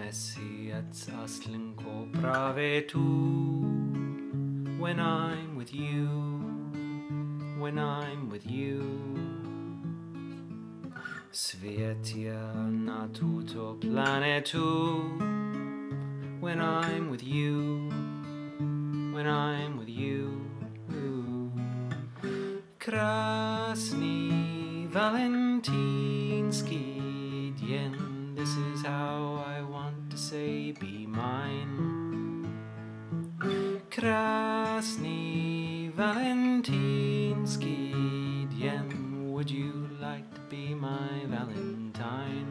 Mesiac a slnko právě tu. When I'm with you, when I'm with you. Světě na tuto planetu. When I'm with you, when I'm with you. Krásný Valentínsky den. This is how I want to say be mine. Krásný Valentínsky den. Would you like to be my Valentine?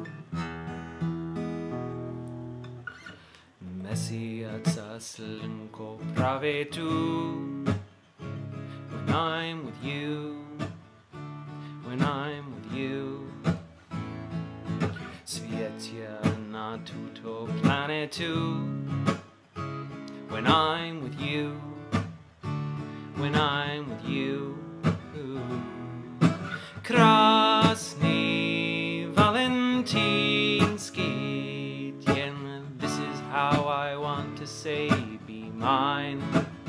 Mesiac a slnko právě tu. When I'm with you, when I'm with you. Světě na tuto planetu. When I'm with you, when I'm with you. Krásný Valentínsky den. This is how I want to say be mine.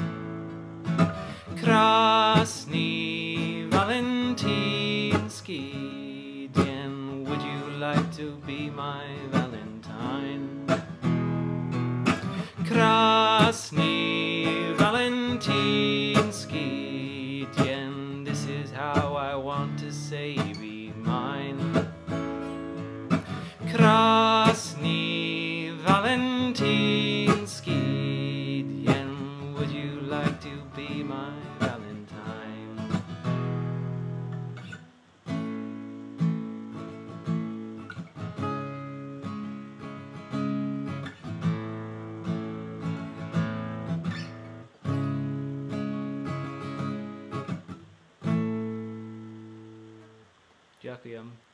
Krásný Valentínsky den. Would you like to be my Valentine? Krásný Valentínsky den. This is how I want to say be mine. Krásný Valentínsky den. Would you like to be my Valentine? Ďakujem.